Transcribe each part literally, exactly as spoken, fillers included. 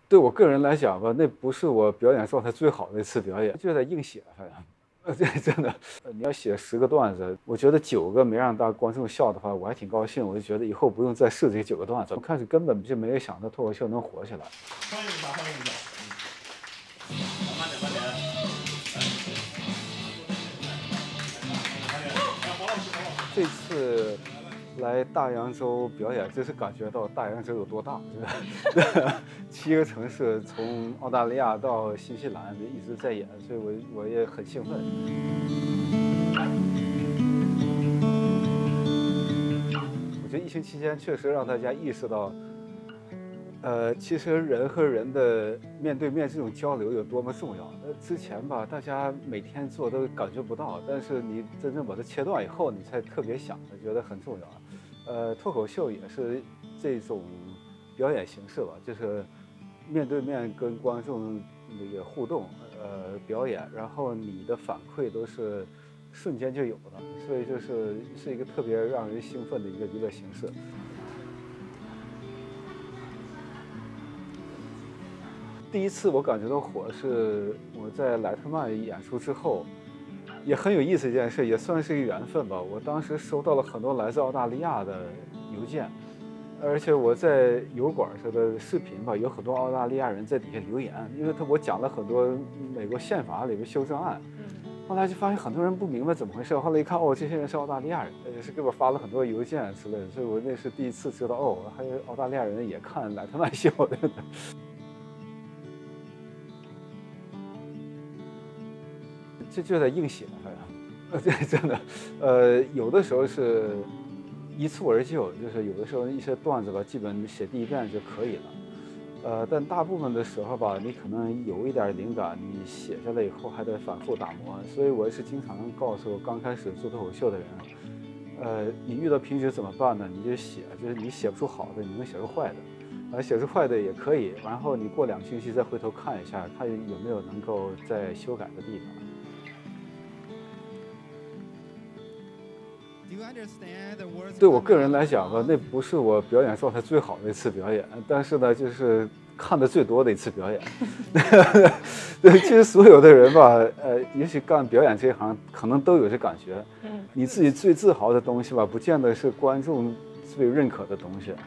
对我个人来讲吧，那不是我表演状态最好的一次表演，就在硬写，反正。呃，这真的，你要写十个段子，我觉得九个没让大观众笑的话，我还挺高兴。我就觉得以后不用再试这九个段子。我开始根本就没有想到脱口秀能火起来。 欢迎一下，欢迎一下。嗯，慢点，慢点。 这次来大洋洲表演，真是感觉到大洋洲有多大，七个城市，从澳大利亚到新西兰一直在演，所以我我也很兴奋。我觉得疫情期间确实让大家意识到，呃，其实人和人的面对面这种交流有多么重要。呃，之前吧，大家每天做都感觉不到，但是你真正把它切断以后，你才特别想的，觉得很重要。呃，脱口秀也是这种表演形式吧，就是面对面跟观众那个互动，呃，表演，然后你的反馈都是瞬间就有的，所以就是是一个特别让人兴奋的一个娱乐形式。第一次我感觉到火是我在莱特曼演出之后。也很有意思一件事，也算是一个缘分吧。我当时收到了很多来自澳大利亚的邮件，而且我在油管上的视频吧，有很多澳大利亚人在底下留言，因为他我讲了很多美国宪法里面修正案，后来就发现很多人不明白怎么回事，后来一看哦，这些人是澳大利亚人，也是给我发了很多邮件之类的，所以我那是第一次知道哦，还有澳大利亚人也看莱特曼秀的。这就在硬写，反正，这真的，呃，有的时候是一蹴而就，就是有的时候一些段子吧，基本写第一遍就可以了，呃，但大部分的时候吧，你可能有一点灵感，你写下来以后还得反复打磨，所以我是经常告诉刚开始做脱口秀的人，呃，你遇到瓶颈怎么办呢？你就写，就是你写不出好的，你能写出坏的，呃，写出坏的也可以，然后你过两星期再回头看一下，看有没有能够再修改的地方。对我个人来讲吧，那不是我表演状态最好的一次表演，但是呢，就是看的最多的一次表演。对，其实所有的人吧，呃，也许干表演这一行，可能都有这感觉。嗯，你自己最自豪的东西吧，不见得是观众最认可的东西。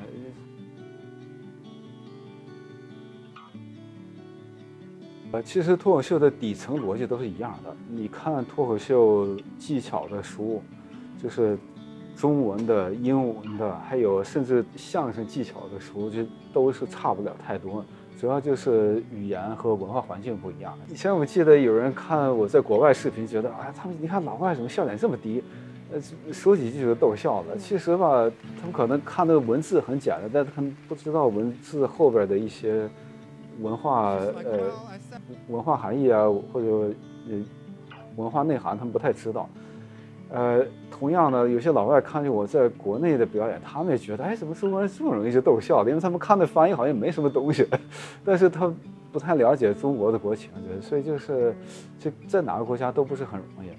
呃，其实脱口秀的底层逻辑都是一样的。你看脱口秀技巧的书。就是中文的、英文的，还有甚至相声技巧的书，就都是差不了太多。主要就是语言和文化环境不一样。以前我记得有人看我在国外视频，觉得哎，他们你看老外怎么笑点这么低，呃，说几句就逗笑了。其实吧，他们可能看那个文字很简单，但他们不知道文字后边的一些文化呃文化含义啊，或者呃文化内涵，他们不太知道。呃，同样的，有些老外看见我在国内的表演，他们也觉得，哎，怎么中国人这么容易就逗笑的？因为他们看的翻译好像没什么东西，但是他不太了解中国的国情，所以就是，这在哪个国家都不是很容易。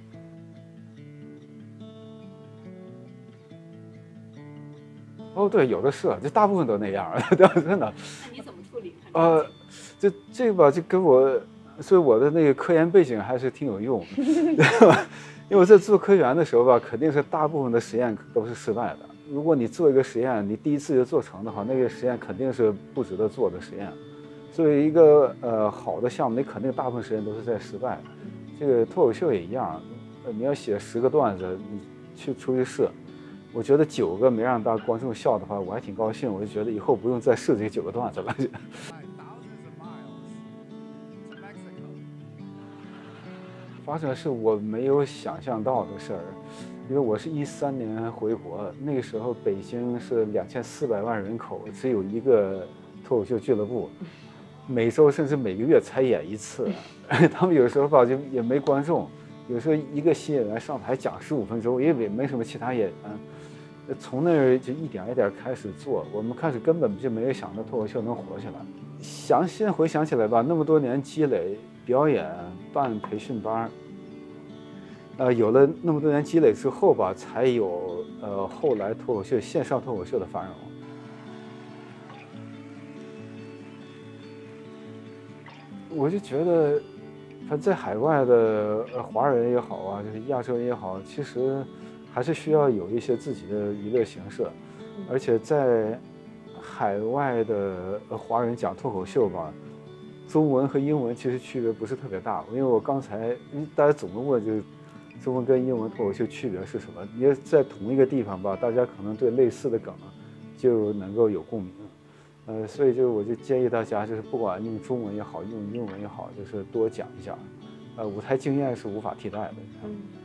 哦，对，有的是，这大部分都那样，真的。 那你怎么处理？ 呃，这这个吧，就跟我，所以我的那个科研背景还是挺有用，对吧？因为我在做科研的时候吧，肯定是大部分的实验都是失败的。如果你做一个实验，你第一次就做成的话，那个实验肯定是不值得做的实验。所以一个呃好的项目，你肯定大部分实验都是在失败。这个脱口秀也一样，呃，你要写十个段子，你去出去试，我觉得九个没让大观众笑的话，我还挺高兴。我就觉得以后不用再试这九个段子了。发生的是我没有想象到的事儿，因为我是一三年回国，那个时候北京是两千四百万人口，只有一个脱口秀俱乐部，每周甚至每个月才演一次，他们有时候吧就也没观众，有时候一个新演员上台讲十五分钟，因为没什么其他演员，从那儿就一点一点开始做，我们开始根本就没有想到脱口秀能火起来。想现在回想起来吧，那么多年积累。表演办培训班，呃，有了那么多年积累之后吧，才有呃后来脱口秀线上脱口秀的繁荣。 我就觉得，他在海外的呃华人也好啊，就是亚洲人也好，其实还是需要有一些自己的娱乐形式，而且在海外的呃华人讲脱口秀吧，中文和英文其实区别不是特别大，因为我刚才大家总是问就是中文跟英文脱口秀区别是什么？你在同一个地方吧，大家可能对类似的梗就能够有共鸣。呃，所以就我就建议大家，就是不管用中文也好，用英文也好，就是多讲一讲。呃，舞台经验是无法替代的。 嗯。